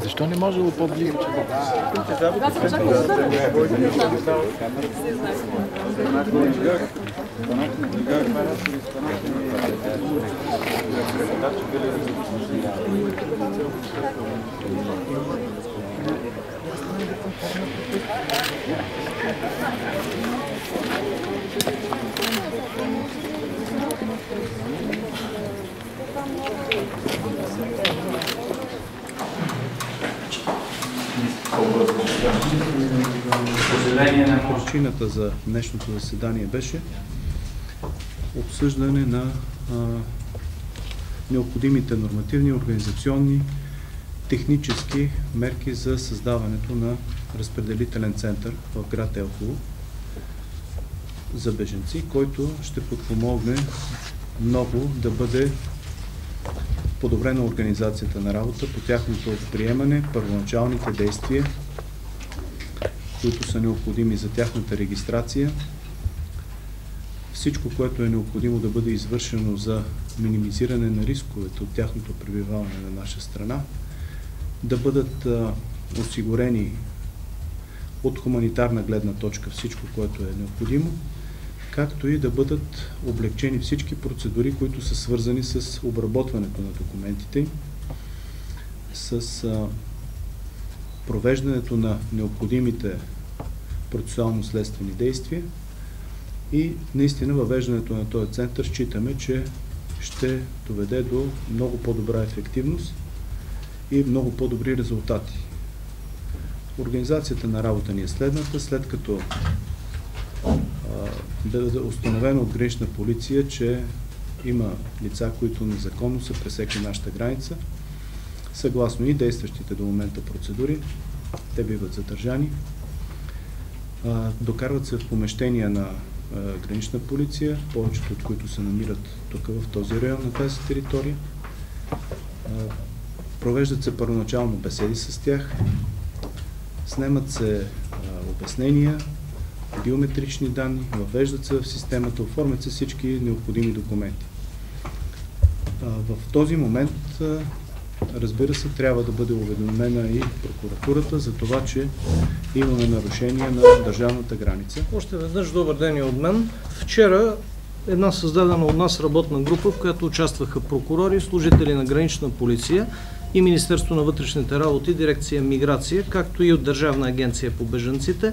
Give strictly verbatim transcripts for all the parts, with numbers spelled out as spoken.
Защо не може да по-близо? Причината за днешното заседание беше обсъждане на а, необходимите нормативни, организационни, технически мерки за създаването на разпределителен център в град Елхово за бежанци, който ще подпомогне много да бъде подобрена организацията на работа по тяхното приемане, първоначалните действия, които са необходими за тяхната регистрация, всичко, което е необходимо да бъде извършено за минимизиране на рисковете от тяхното пребиваване на наша страна, да бъдат а, осигурени от хуманитарна гледна точка всичко, което е необходимо, както и да бъдат облегчени всички процедури, които са свързани с обработването на документите, с а, провеждането на необходимите процесуално-следствени действия и наистина въвеждането на този център считаме, че ще доведе до много по-добра ефективност и много по-добри резултати. Организацията на работа ни е следната, след като бъде установено от гранична полиция, че има лица, които незаконно са пресекли нашата граница, съгласно и действащите до момента процедури, те биват задържани, докарват се в помещения на гранична полиция, повечето от които се намират тук в този район на тази територия. Провеждат се първоначално беседи с тях, снемат се обяснения, биометрични данни, въвеждат се в системата, оформят се всички необходими документи. В този момент, разбира се, трябва да бъде уведомена и прокуратурата за това, че имаме нарушение на държавната граница. Още веднъж добър ден и от мен. Вчера една създадена от нас работна група, в която участваха прокурори, служители на гранична полиция и Министерство на вътрешните работи, дирекция Миграция, както и от Държавна агенция по бежанците,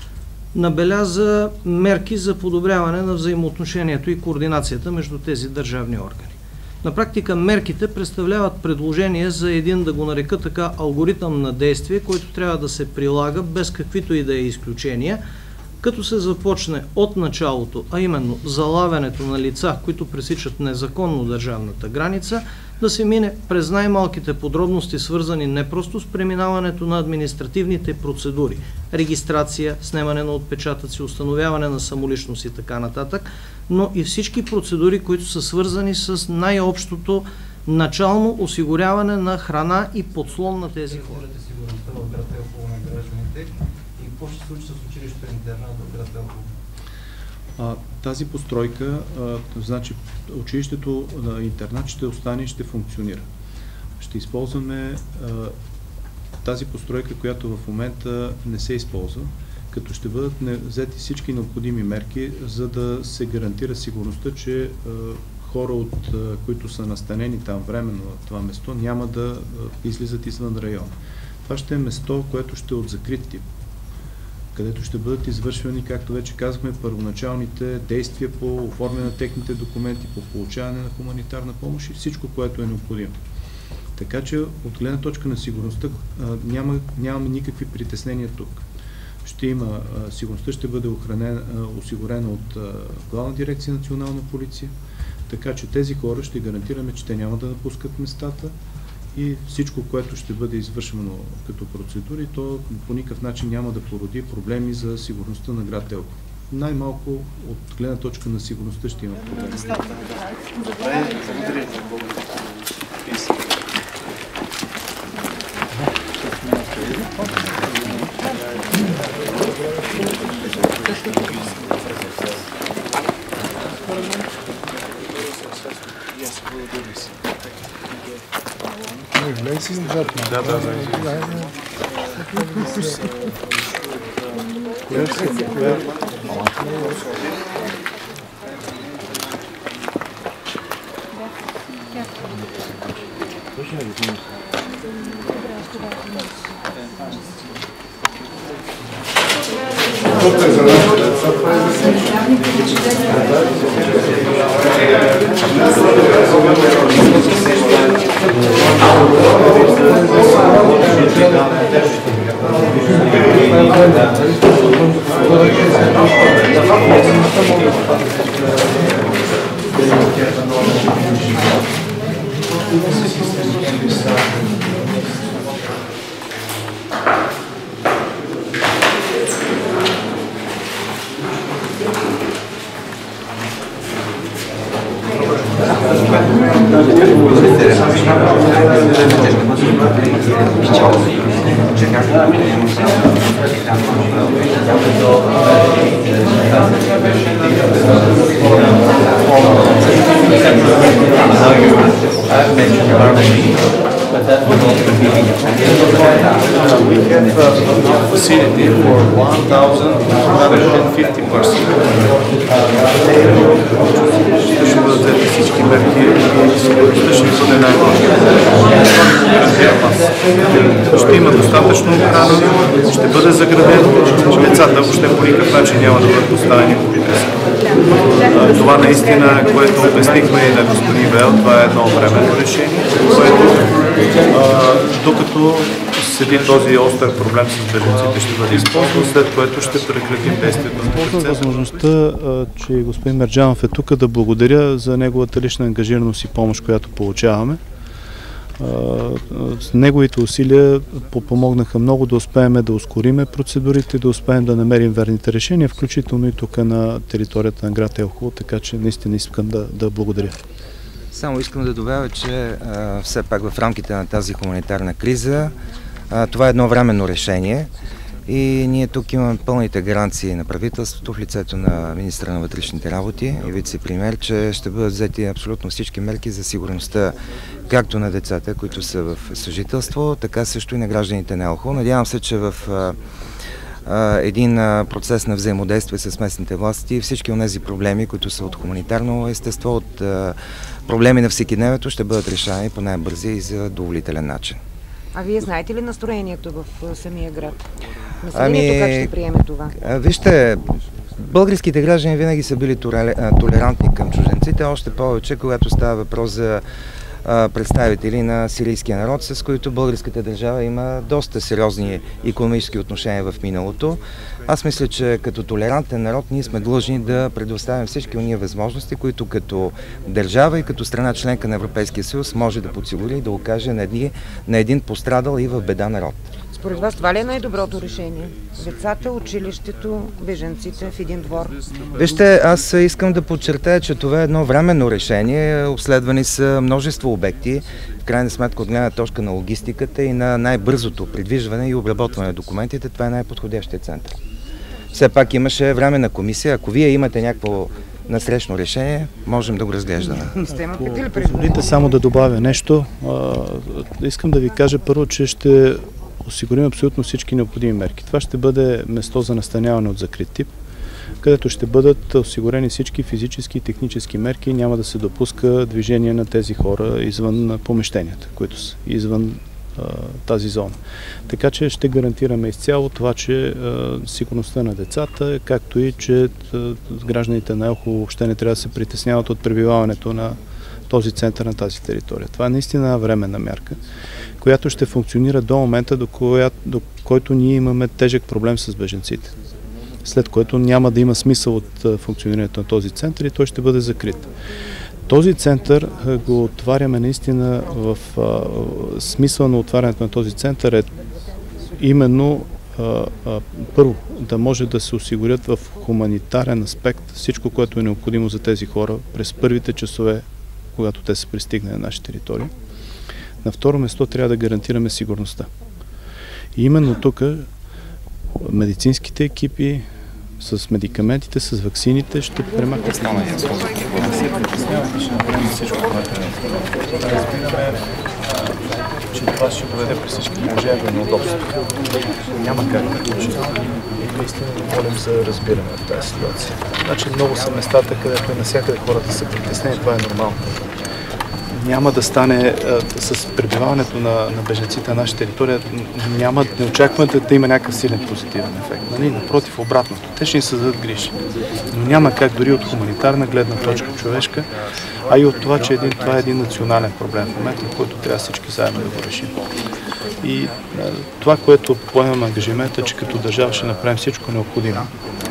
набеляза мерки за подобряване на взаимоотношението и координацията между тези държавни органи. На практика мерките представляват предложение за един, да го нарека така, алгоритъм на действие, който трябва да се прилага без каквито и да е изключения, като се започне от началото, а именно залавянето на лица, които пресичат незаконно държавната граница, да се мине през най-малките подробности, свързани не просто с преминаването на административните процедури, регистрация, снемане на отпечатъци, установяване на самоличност и така нататък, но и всички процедури, които са свързани с най-общото начално осигуряване на храна и подслон на тези хора. Сигурността в град Елхово на гражданите и какво ще се случи с училището интернат в град Елхово? А, тази постройка, а, значи училището на интернат ще остане и ще функционира. Ще използваме а, тази постройка, която в момента не се използва, като ще бъдат не, взети всички необходими мерки, за да се гарантира сигурността, че а, хора, от, а, които са настанени там временно на това место, няма да а, излизат извън района. Това ще е место, което ще е от закрит тип, където ще бъдат извършвани, както вече казахме, първоначалните действия по оформяне на техните документи, по получаване на хуманитарна помощ и всичко, което е необходимо. Така че от гледна точка на сигурността няма, нямаме никакви притеснения тук. Ще има, сигурността ще бъде охранена, осигурена от Главна дирекция Национална полиция, така че тези хора ще гарантираме, че те няма да напускат местата и всичко, което ще бъде извършено като процедури, то по никакъв начин няма да породи проблеми за сигурността на град Елхово. Най-малко от гледна точка на сигурността ще има проблеми. Да, да, да. Facility for one thousand one hundred fifty persons. Ще бъдат взети всички мерки и сигурността ще бъде най-важна. Ще има достатъчно охрана, ще бъде заградено, децата въобще по никакъв начин няма да бъдат поставени под риск. Това наистина, което обяснихме и на господин Вел, това е едно временно решение, което докато седи този остър проблем с бежанците, ще бъде използван, след което ще прекратим действието на Ползвам възможността, че господин Мерджанов е тук, да благодаря за неговата лична ангажираност и помощ, която получаваме. С неговите усилия помогнаха много да успеем да ускориме процедурите, да успеем да намерим верните решения, включително и тук на територията на град Елхово, така че наистина искам да, да благодаря. Само искам да добавя, че а, все пак в рамките на тази хуманитарна криза а, това е едно временно решение и ние тук имаме пълните гаранции на правителството в лицето на министра на вътрешните работи и вице-премиер, че ще бъдат взети абсолютно всички мерки за сигурността както на децата, които са в съжителство, така също и на гражданите на Елхово. Надявам се, че в а, а, един а, процес на взаимодействие с местните власти всички от тези проблеми, които са от хуманитарно естество, от а, проблеми на всекидневието, ще бъдат решани по най-бързи и задоволителен начин. А вие знаете ли настроението в самия град? Населението ами, как ще приеме това? Вижте, българските граждани винаги са били толерантни към чужденците, още повече, когато става въпрос за представители на сирийския народ, с които българската държава има доста сериозни икономически отношения в миналото. Аз мисля, че като толерантен народ ние сме длъжни да предоставим всички уния възможности, които като държава и като страна членка на Европейския съюз може да подсигури и да окаже на един, на един пострадал и в беда народ. Според вас това ли е най-доброто решение? Децата, училището, бежанците в един двор? Вижте, аз искам да подчертая, че това е едно временно решение. Обследвани са множество обекти, в крайна сметка от гледна точка на логистиката и на най-бързото придвижване и обработване на документите. Това е най-подходящия център. Все пак имаше временна комисия. Ако вие имате някакво насрещно решение, можем да го разглеждаме. Позволите само да добавя нещо. Искам да ви кажа първо, че ще осигурим абсолютно всички необходими мерки. Това ще бъде место за настаняване от закрит тип, където ще бъдат осигурени всички физически и технически мерки и няма да се допуска движение на тези хора извън помещенията, които са извън а, тази зона. Така че ще гарантираме изцяло това, че а, сигурността на децата, както и че а, гражданите на Елхово въобще не трябва да се притесняват от пребиваването на този център на тази територия. Това е наистина временна мярка, която ще функционира до момента, до, коя, до който ние имаме тежък проблем с бежанците. След което няма да има смисъл от функционирането на този център и той ще бъде закрит. Този център го отваряме наистина в а, смисъл на отварянето на този център е именно а, а, първо да може да се осигурят в хуманитарен аспект всичко, което е необходимо за тези хора през първите часове, когато те са пристигнали на наша територия. На второ место трябва да гарантираме сигурността. И именно тук медицинските екипи с медикаментите, с ваксините ще премахнат. че това ще доведе при всички положения до неудобство. Няма как да случи. Наистина молим за разбиране в тази ситуация. Значи много са местата, където и навсякъде хората са притеснени, това е нормално. Няма да стане а, с пребиваването на, на бежанците на нашата територия, няма, не очакваме да, да има някакъв силен позитивен ефект. Нали? Напротив, обратното. Те ще ни създадат грижи. Но няма как дори от хуманитарна гледна точка човешка, а и от това, че един, това е един национален проблем в момента, в който трябва всички заедно да го решим. И а, това, което поемам ангажимента, че като държава ще направим всичко необходимо,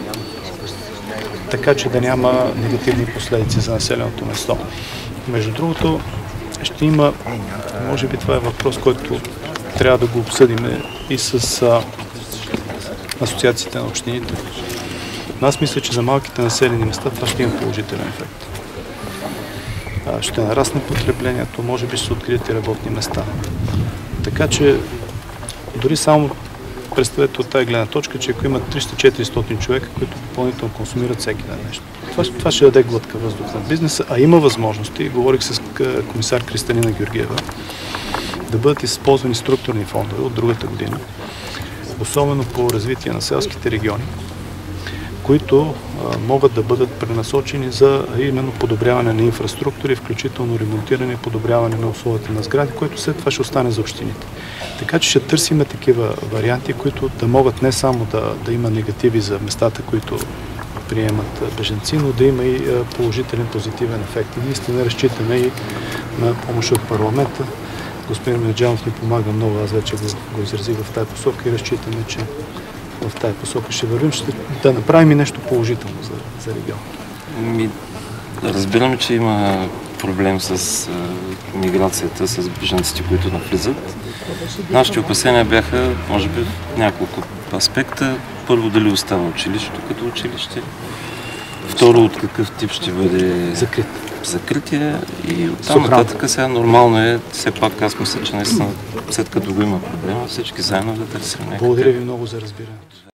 така че да няма негативни последици за населеното место. Между другото, ще има, може би това е въпрос, който трябва да го обсъдим и с а, асоциациите на общините. Аз мисля, че за малките населени места това ще има положителен ефект. А, ще нарасне потреблението, може би ще се открият и работни места. Така че, дори само представете от тази гледна точка, че ако има триста до четиристотин човека, които допълнително консумират всеки ден нещо. Това, това ще даде глътка въздух на бизнеса, а има възможности, говорих с комисар Кристалина Георгиева, да бъдат използвани структурни фондове от другата година, особено по развитие на селските региони, които а, могат да бъдат пренасочени за именно подобряване на инфраструктури, включително ремонтиране и подобряване на условията на сгради, което след това ще остане за общините. Така че ще търсиме такива варианти, които да могат не само да, да има негативи за местата, които приемат бежанци, но да има и положителен, позитивен ефект. И наистина разчитаме и на помощ от парламента. Господин Мерджанов ни помага много, аз вече го, го изразих в тази посока и разчитаме, че в тази посока ще вървим, ще да направим и нещо положително за, за региона. Ми, разбирам, че има проблем с а, миграцията, с бежанците, които навлизат. Нашите опасения бяха, може би, няколко аспекта. Първо, дали остава училището като училище. Второ, от какъв тип ще бъде закрит. закритие. И оттам нататък сега нормално е, все пак аз мисля, че наистина след като го има проблема, всички заедно да търсим някакъв. Благодаря ви много за разбирането.